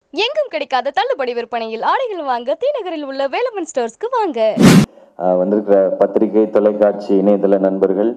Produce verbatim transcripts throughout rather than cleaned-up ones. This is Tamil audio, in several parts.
எங்கும் கிடைக்காத தள்ளுபடி விற்பனையில் ஆடைகள் வாங்க தீநகரில் உள்ள வேலமன் ஸ்டோர்ஸ்க்கு வாங்க. வந்திருக்கிற பத்திரிகை, தொலைக்காட்சி, இணையதள நண்பர்கள்,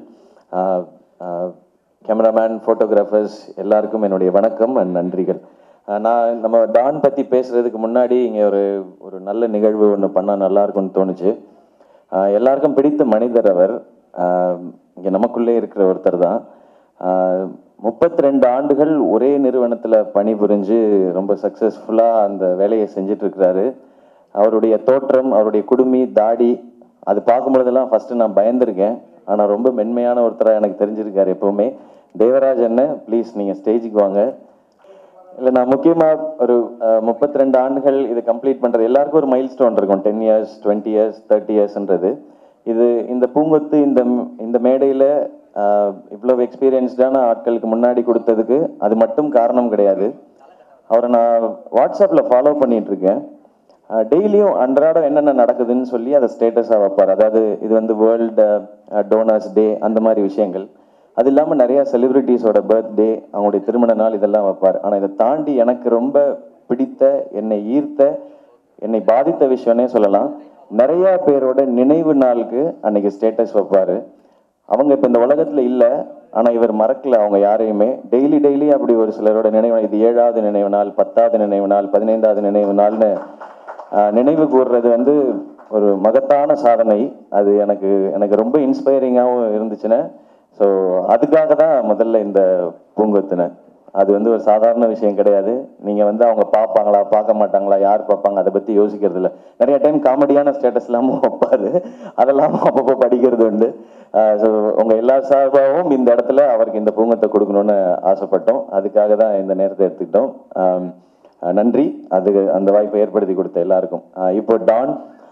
கேமராமேன், ஃபோட்டோகிராஃபர்ஸ் எல்லாருக்கும் என்னுடைய வணக்கம் அண்ட் நன்றிகள். நான் நம்ம டான் பற்றி பேசுகிறதுக்கு முன்னாடி இங்கே ஒரு ஒரு நல்ல நிகழ்வு ஒன்று பண்ணால் நல்லாயிருக்கும்னு தோணுச்சு. எல்லாருக்கும் பிடித்த மனிதர் அவர். இங்கே நமக்குள்ளே இருக்கிற ஒருத்தர் தான். முப்பத்தி ரெண்டு ஆண்டுகள் ஒரே நிறுவனத்தில் பணிபுரிஞ்சு ரொம்ப சக்ஸஸ்ஃபுல்லாக அந்த வேலையை செஞ்சிட்ருக்கிறாரு. அவருடைய தோற்றம், அவருடைய குடுமி, தாடி அது பார்க்கும்பொழுதெல்லாம் ஃபஸ்ட்டு நான் பயந்துருக்கேன். ஆனால் ரொம்ப மென்மையான ஒருத்தராக எனக்கு தெரிஞ்சிருக்காரு எப்போவுமே. தேவராஜ் அண்ணன், ப்ளீஸ் நீங்கள் ஸ்டேஜுக்கு வாங்க. இல்லை, நான் முக்கியமாக ஒரு முப்பத்தி ரெண்டு ஆண்டுகள் இது கம்ப்ளீட் பண்ணுறது எல்லாருக்கும் ஒரு மைல் ஸ்டோன் இருக்கும். Ten years, twenty years, thirty இயர்ஸ்ன்றது. இது இந்த பூங்கொத்து இந்த இந்த மேடையில் இவ்வளோ எக்ஸ்பீரியன்ஸ்டான ஆட்களுக்கு முன்னாடி கொடுத்ததுக்கு அது மட்டும் காரணம் கிடையாது. அவரை நான் வாட்ஸ்அப்பில் ஃபாலோ பண்ணிகிட்ருக்கேன். டெய்லியும் அன்றாடம் என்னென்ன நடக்குதுன்னு சொல்லி அதை ஸ்டேட்டஸாக வைப்பார். அதாவது இது வந்து வேர்ல்டு டோனர்ஸ் டே, அந்த மாதிரி விஷயங்கள். அது இல்லாமல் நிறையா செலிப்ரிட்டிஸோட பர்த்டே, அவங்களுடைய திருமண நாள், இதெல்லாம் வைப்பார். ஆனால் இதை தாண்டி எனக்கு ரொம்ப பிடித்த, என்னை ஈர்த்த, என்னை பாதித்த விஷயம்னே சொல்லலாம். நிறையா பேரோட நினைவு நாளுக்கு அன்னைக்கு ஸ்டேட்டஸ் வைப்பார். அவங்க இப்போ இந்த உலகத்தில் இல்லை, ஆனால் இவர் மறக்கல அவங்க யாரையுமே. டெய்லி டெய்லி அப்படி ஒரு சிலரோட நினைவு, இது ஏழாவது நினைவு நாள், பத்தாவது நினைவு நாள், பதினைந்தாவது நினைவு நாள்னு நினைவு கூறுறது வந்து ஒரு மகத்தான சாதனை. அது எனக்கு எனக்கு ரொம்ப இன்ஸ்பைரிங்காகவும் இருந்துச்சுன்னு. ஸோ அதுக்காக தான் முதல்ல இந்த பூங்கொத்துன. அது வந்து ஒரு சாதாரண விஷயம் கிடையாது. நீங்கள் வந்து அவங்க பார்ப்பாங்களா, பார்க்க மாட்டாங்களா, யார் பார்ப்பாங்க, அதை பற்றி யோசிக்கிறது இல்லை. நிறைய டைம் காமெடியான ஸ்டேட்டஸ் இல்லாமல் வைப்பாரு. அதெல்லாம் அப்பப்போ படிக்கிறது உண்டு. ஸோ உங்கள் எல்லா சார்பாகவும் இந்த இடத்துல அவருக்கு இந்த பூங்கொத்தை கொடுக்கணும்னு ஆசைப்பட்டோம். அதுக்காக தான் இந்த நேரத்தை எடுத்துக்கிட்டோம். நன்றி, அது அந்த வாய்ப்பை ஏற்படுத்தி கொடுத்த எல்லாருக்கும். இப்போ டான்,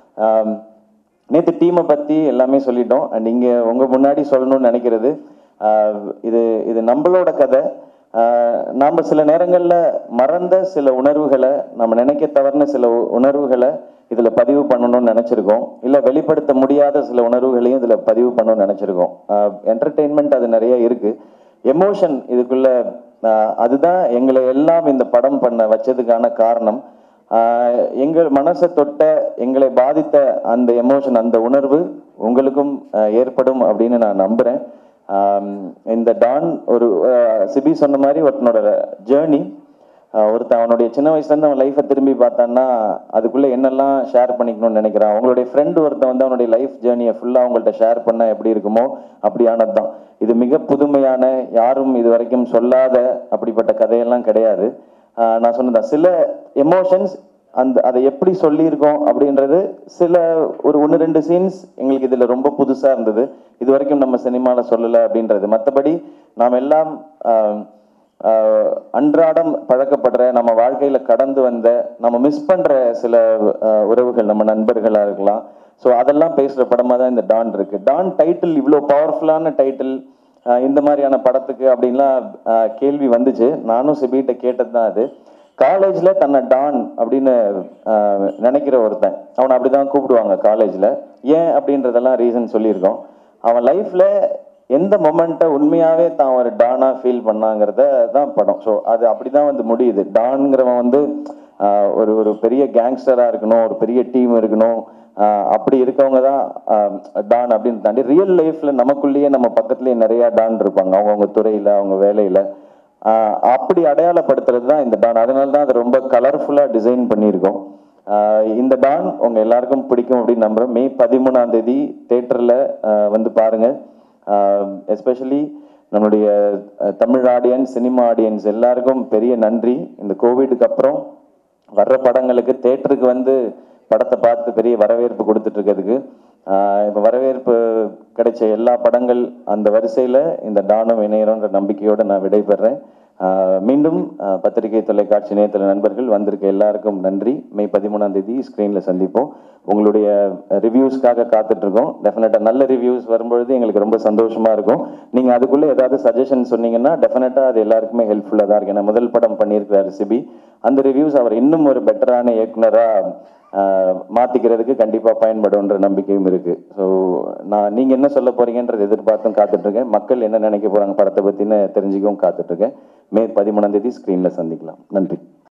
நேற்று டீமை பற்றி எல்லாமே சொல்லிட்டோம். அண்ட் இங்கே உங்கள் முன்னாடி சொல்லணும்னு நினைக்கிறது, இது இது நம்மளோட கதை. நாம் சில நேரங்களில் மறந்த சில உணர்வுகளை, நம்ம நினைக்க தவறுன சில உணர்வுகளை இதில் பதிவு பண்ணணும்னு நினச்சிருக்கோம். இல்லை வெளிப்படுத்த முடியாத சில உணர்வுகளையும் இதில் பதிவு பண்ணணும்னு நினச்சிருக்கோம். என்டர்டெயின்மெண்ட் அது நிறைய இருக்குது. எமோஷன் இதுக்குள்ளே, அதுதான் எங்களை எல்லாம் இந்த படம் பண்ண வச்சதுக்கான காரணம். எங்கள் மனசை தொட்ட, எங்களை பாதித்த அந்த எமோஷன், அந்த உணர்வு உங்களுக்கும் ஏற்படும் அப்படின்னு நான் நம்புகிறேன். இந்த டான் ஒரு சிபி சொன்ன மாதிரி ஒருத்தனோட ஜேர்னி. ஒருத்தன் அவனுடைய சின்ன வயசுலேருந்து அவன் லைஃப்பை திரும்பி பார்த்தான்னா அதுக்குள்ளே என்னெல்லாம் ஷேர் பண்ணிக்கணும்னு நினைக்கிறான். அவங்களுடைய ஃப்ரெண்டு ஒருத்தன் வந்து அவனுடைய லைஃப் ஜேர்னியை ஃபுல்லாக அவங்கள்ட்ட ஷேர் பண்ண எப்படி இருக்குமோ அப்படியானது தான் இது. மிக புதுமையான, யாரும் இது வரைக்கும் சொல்லாத அப்படிப்பட்ட கதையெல்லாம் கிடையாது. நான் சொன்னதான் சில எமோஷன்ஸ், அந்த அதை எப்படி சொல்லியிருக்கோம் அப்படின்றது சில ஒரு ஒன்று ரெண்டு சீன்ஸ் எங்களுக்கு இதில் ரொம்ப புதுசாக இருந்தது. இது வரைக்கும் நம்ம சினிமாவில் சொல்லலை அப்படின்றது. மற்றபடி நாம் எல்லாம் அன்றாடம் பழக்கப்படுற, நம்ம வாழ்க்கையில் கடந்து வந்த, நம்ம மிஸ் பண்ணுற சில உறவுகள், நம்ம நண்பர்களாக இருக்கலாம். ஸோ அதெல்லாம் பேசுகிற படமாக தான் இந்த டான் இருக்குது. டான் டைட்டில் இவ்வளோ பவர்ஃபுல்லான டைட்டில் இந்த மாதிரியான படத்துக்கு அப்படின்லாம் கேள்வி வந்துச்சு. நானும் சிபிகிட்ட கேட்டது தான் அது. காலேஜில் தன்னை டான் அப்படின்னு நினைக்கிற ஒருத்தன், அவனை அப்படி தான் கூப்பிடுவாங்க காலேஜில். ஏன் அப்படின்றதெல்லாம் ரீசன் சொல்லியிருக்கோம். அவன் லைஃப்பில் எந்த மொமெண்ட்டை உண்மையாகவே தான் ஒரு டானாக ஃபீல் பண்ணாங்கிறத தான் படம். ஸோ அது அப்படி தான் வந்து முடியுது. டான்ங்கிறவன் வந்து ஒரு ஒரு பெரிய கேங்ஸ்டராக இருக்கணும், ஒரு பெரிய டீம் இருக்கணும், அப்படி இருக்கவங்க தான் டான் அப்படின்னு தாண்டி ரியல் லைஃப்பில் நமக்குள்ளேயே நம்ம பக்கத்துலேயே நிறையா டான் இருப்பாங்க, அவங்கவுங்க துறையில், அவங்க வேலையில். அப்படி அடையாளப்படுத்துறது தான் இந்த டான். அதனால தான் அதை ரொம்ப கலர்ஃபுல்லாக டிசைன் பண்ணியிருக்கோம். இந்த டான் உங்கள் எல்லாருக்கும் பிடிக்கும் அப்படின்னு நம்புகிறேன். மே பதிமூணாம் தேதி தேட்டரில் வந்து பாருங்கள். எஸ்பெஷலி நம்மளுடைய தமிழ் ஆடியன்ஸ், சினிமா ஆடியன்ஸ் எல்லாருக்கும் பெரிய நன்றி. இந்த கோவிடுக்கு அப்புறம் வர்ற படங்களுக்கு தேட்டருக்கு வந்து படத்தை பார்த்து பெரிய வரவேற்பு கொடுத்துட்ருக்கிறதுக்கு, இப்போ வரவேற்பு கிடைச்ச எல்லா படங்கள் அந்த வரிசையில் இந்த டானும் இணையறோன்ற நம்பிக்கையோடு நான் விடைபெறேன். மீண்டும் பத்திரிகை, தொலைக்காட்சி, இணையதள நண்பர்கள் வந்திருக்க எல்லாருக்கும் நன்றி. மே பதிமூணாம் தேதி ஸ்க்ரீனில் சந்திப்போம். உங்களுடைய ரிவ்யூஸ்க்காக காத்துட்ருக்கோம். டெஃபினட்டாக நல்ல ரிவ்யூஸ் வரும்பொழுது எங்களுக்கு ரொம்ப சந்தோஷமாக இருக்கும். நீங்கள் அதுக்குள்ளே ஏதாவது சஜஷன் சொன்னீங்கன்னா டெஃபினட்டாக அது எல்லாருக்குமே ஹெல்ப்ஃபுல்லாக தான் இருக்குது. ஏன்னா முதல் படம் பண்ணியிருக்கிறார் சிபி. அந்த ரிவ்யூஸ் அவர் இன்னும் ஒரு பெட்டரான இயக்குனராக மாற்றிக்கிறதுக்கு கண்டிப்பாக பயன்படும்ன்ற நம்பிக்கையும் இருக்குது. ஸோ நான் நீங்கள் என்ன சொல்ல போகிறீங்கன்றது எதிர்பார்த்தும் காத்துட்ருக்கேன். மக்கள் என்ன நினைக்க போகிறாங்க படத்தை பற்றின்னு தெரிஞ்சுக்கவும் காத்துட்ருக்கேன். மே பதிமூணாம் தேதி ஸ்க்ரீனில் சந்திக்கலாம். நன்றி.